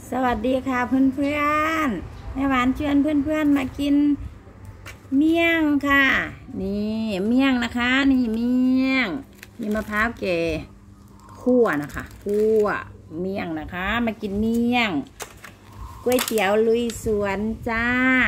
สวัสดีค่ะเพื่อนๆแม่หวานชวนเพื่อนๆมากินเมี่ยงค่ะนี่เมี่ยงนะคะนี่เมี่ยงมีมะพร้าวแก่คั่วนะคะคั่วเมี่ยงนะคะมากินเมี่ยงก๋วยเตี๋ยวลุยสวนจ้า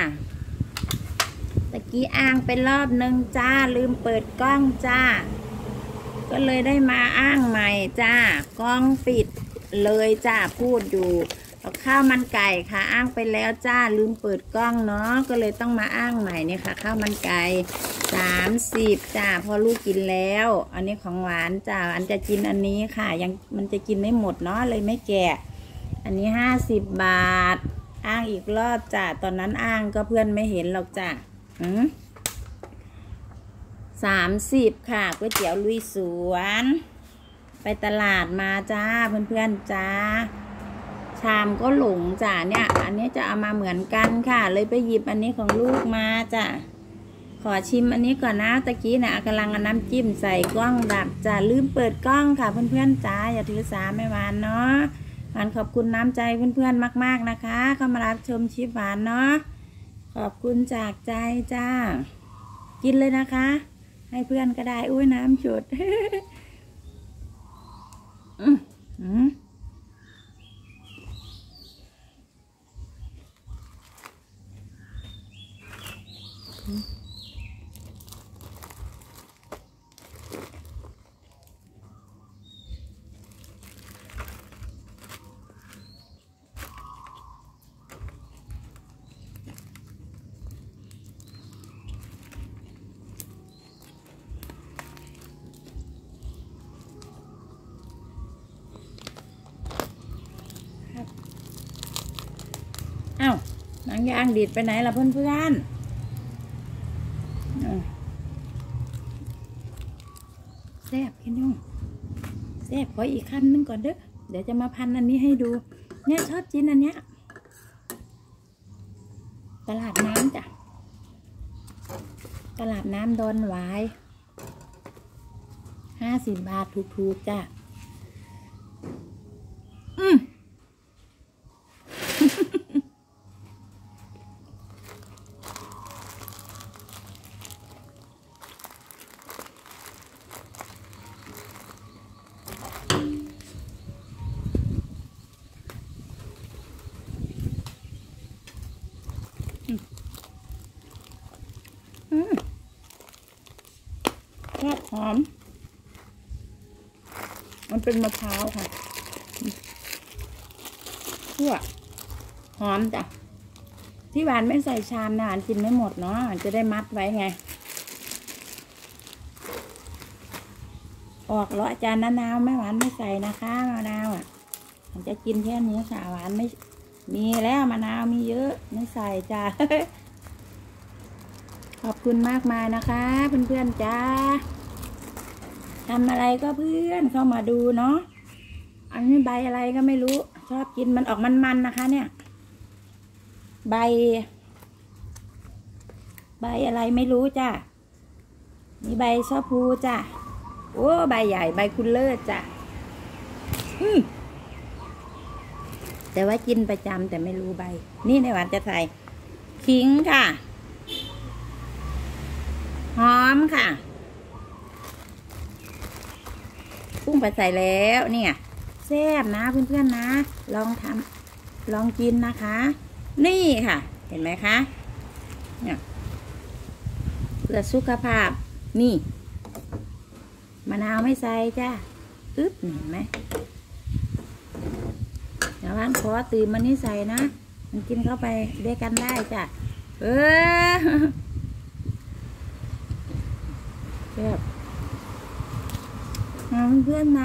ตะกี้อ้างไปรอบนึงจ้าลืมเปิดกล้องจ้าก็เลยได้มาอ้างใหม่จ้ากล้องปิดเลยจ้าพูดอยู่เอาข้าวมันไก่ค่ะอ้างไปแล้วจ้าลืมเปิดกล้องเนาะก็เลยต้องมาอ้างใหม่นี่ค่ะข้าวมันไก่30จ้าพอลูกกินแล้วอันนี้ของหวานจ้าหวานจะกินอันนี้ค่ะยังมันจะกินไม่หมดเนาะเลยไม่แกะอันนี้50 บาทอ้างอีกรอบจ้าตอนนั้นอ้างก็เพื่อนไม่เห็นหรอกจ้า30ค่ะก๋วยเตี๋ยวลุยสวนไปตลาดมาจ้าเพื่อนๆจ้าชามก็หลงจ้าเนี่ยอันนี้จะเอามาเหมือนกันค่ะเลยไปหยิบอันนี้ของลูกมาจ้าขอชิมอันนี้ก่อนนะตะกี้นะกำลังเอาน้ำจิ้มใส่กล้องดับจ้าลืมเปิดกล้องค่ะเพื่อนๆจ้าอย่าถือสาแม่หวานเนาะหวานขอบคุณน้ำใจเพื่อนๆมากๆนะคะเข้ามารับชมชิปหวานเนาะขอบคุณจากใจจ้ากินเลยนะคะให้เพื่อนก็ได้อุ้ยน้ำจุดอ้าวหนังยางดีดไปไหนล่ะเพื่อนๆแซ่บกินยุ่งแซ่บขออีกคำนึงก่อนเด้อเดี๋ยวจะมาพันอันนี้ให้ดูเนี่ยชอบกินอันเนี้ยตลาดน้ำจ้ะตลาดน้ำดอนหวาย50 บาทถูกๆจ้ะชอบหอมมันเป็นมะพร้าวค่ะคั่วหอมจ้ะที่หวานไม่ใส่ชามนะหวานกินไม่หมดเนาะจะได้มัดไว้ไงออกแล้วอาจารย์มะนาวไม่หวานไม่ใส่นะคะมะนาวอ่ะมันจะกินแค่นี้ค่ะหวานไม่มีแล้วมะนาวมีเยอะไม่ใส่จ้า ขอบคุณมากมายนะคะเพื่อนๆจ้าทำอะไรก็เพื่อนเข้ามาดูเนาะอันนี้ใบอะไรก็ไม่รู้ชอบกินมันออกมันๆนะคะเนี่ยใบอะไรไม่รู้จ้ามีใบชะพูจ้าโอ้ใบใหญ่ใบคุณเลิศจ้าแต่ว่ากินประจำแต่ไม่รู้ใบนี่ในหวานจะใส่ขิงค่ะหอมค่ะกุ้งไปใส่แล้วเนี่ยแซ่บนะเพื่อนๆนะลองกินนะคะนี่ค่ะเห็นไหมคะเนี่ยเพื่อสุขภาพนี่มะนาวไม่ใส่จ้าเห็นไหมเดี๋ยวร้านขอตื่นมันนี่ใส่นะมันกินเข้าไปด้วยกันได้จ้ะแบบเพื่อนมา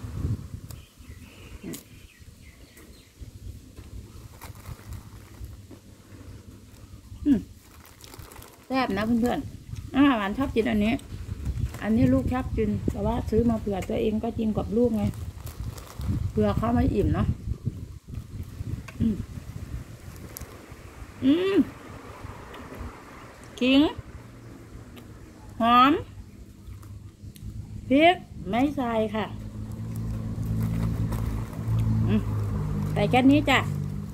แซ่บนะเพื่อนๆหวานชอบกินอันนี้ลูกชอบกินแต่ว่าซื้อมาเผื่อตัวเองก็กินกับลูกไงเผื่อเขาไม่อิ่มเนาะขิงหอมพริกไม่ใส่ค่ะใส่แค่นี้จ้ะ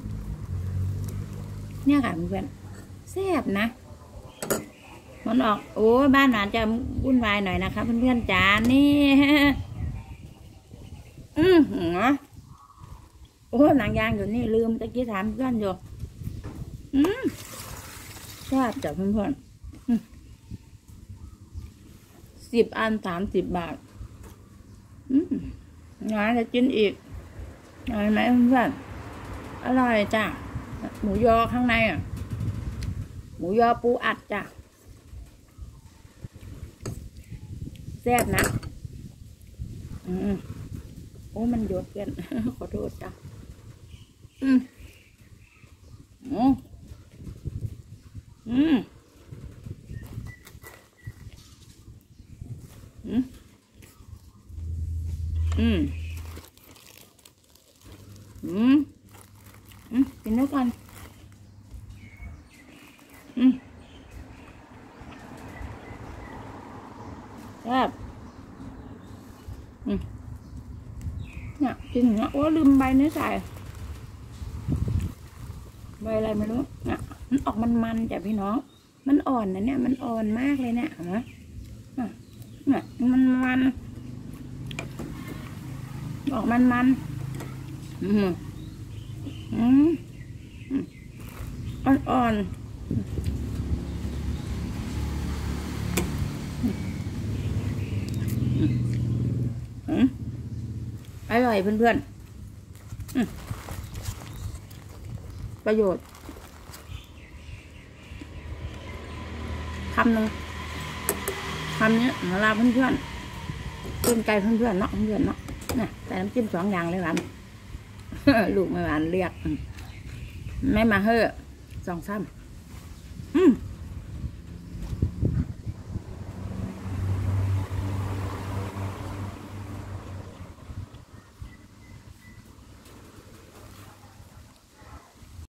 เนี่ยค่ะเพื่อนแซ่บนะมันออกโอ้บ้านหวานจะวุ่นวายหน่อยนะคะเพื่อนๆจ๋านี่โอ้หนังยางอยู่นี่ลืมตะกี้ถามเพื่อนอยู่แซ่บจ้ะเพื่อนๆ10 อัน30 บาทงานจะกินอีกอร่อยไหมเพื่อนๆอร่อยจ้ะหมูยอข้างในอ่ะหมูยอปูอัดจ้ะแซ่บนะโอ้มันหยดเพื่อน ขอโทษจ้ะกินด้วยกันครับเนี่ยกินอย่างเงี้ยโอ้ลืมใบนี้ใส่ใบอะไรไม่รู้เนี่ยมันออกมันจ้ะพี่น้องมันอ่อนนะเนี่ยมันอ่อนมากเลยเนี่ยนะเนี่ยมันออกมันอ่อนอร่อยเพื่อนๆประโยชน์คำหนึ่งคำนี้เวลาเพื่อนๆกินไก่เพื่อนๆเนาะเพื่อนๆเนาะเนี่ยแต่น้ำจิ้ม2 อย่างเลยหวาน ลูกไม่หวานเรียกไม่มาเฮ่อ2 ซ้ำ